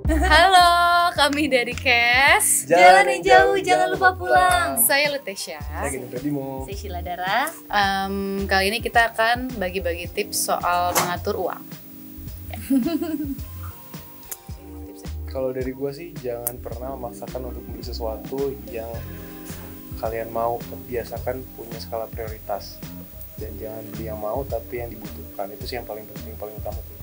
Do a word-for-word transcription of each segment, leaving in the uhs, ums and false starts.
Halo, kami dari Kes. Jalan yang jauh, jangan lupa pulang. Saya Lutesya. Saya Gini Pradimo. Saya Sheila Dara. Um, kali ini kita akan bagi-bagi tips soal mengatur uang. Kalau dari gue sih jangan pernah memaksakan untuk membeli sesuatu yang kalian mau. Biasakan punya skala prioritas. Dan jangan beli yang mau tapi yang dibutuhkan. Itu sih yang paling penting, paling utama tuh.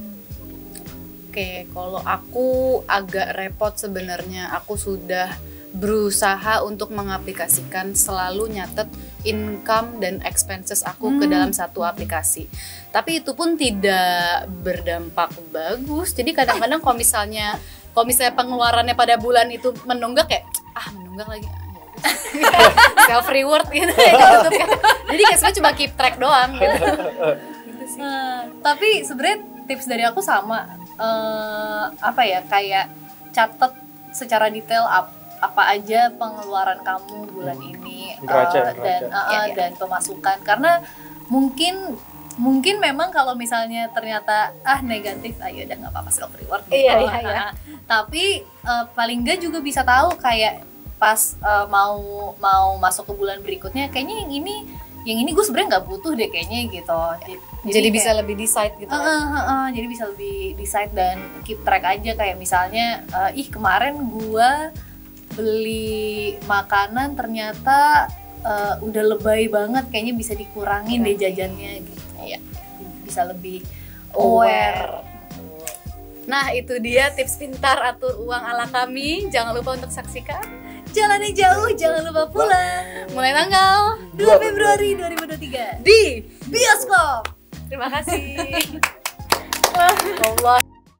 Oke, kalau aku agak repot sebenarnya. Aku sudah berusaha untuk mengaplikasikan selalu nyatet income dan expenses aku hmm. ke dalam satu aplikasi. Tapi itu pun tidak berdampak bagus. Jadi kadang-kadang kalau misalnya kalau misalnya pengeluarannya pada bulan itu menunggak kayak ah menunggak lagi. Self reward gitu ya. Jadi kayak sebenarnya cuma keep track doang gitu. Gitu sih. Nah, tapi sebenarnya tips dari aku sama uh, apa ya kayak catat secara detail ap, apa aja pengeluaran kamu bulan ini Ngeraca, uh, dan uh, ya, ya. dan pemasukan karena mungkin mungkin memang kalau misalnya ternyata ah negatif ayo udah nggak apa-apa self reward gitu. Iya, iya, iya. Nah, tapi uh, paling nggak juga bisa tahu kayak pas uh, mau mau masuk ke bulan berikutnya kayaknya yang ini yang ini gue sebenarnya nggak butuh deh kayaknya gitu. Jadi, jadi bisa kayak, lebih decide gitu. Uh, uh, uh, uh, jadi bisa lebih decide dan keep track aja kayak misalnya uh, ih kemarin gue beli makanan ternyata uh, udah lebay banget kayaknya bisa dikurangin deh jajannya gitu. Iya. Bisa lebih aware. Nah, itu dia tips pintar atur uang ala kami. Jangan lupa untuk saksikan Jalan yang jauh, jangan lupa pulang. mulai tanggal dua Februari dua ribu dua puluh tiga di bioskop. Terima kasih. Allah.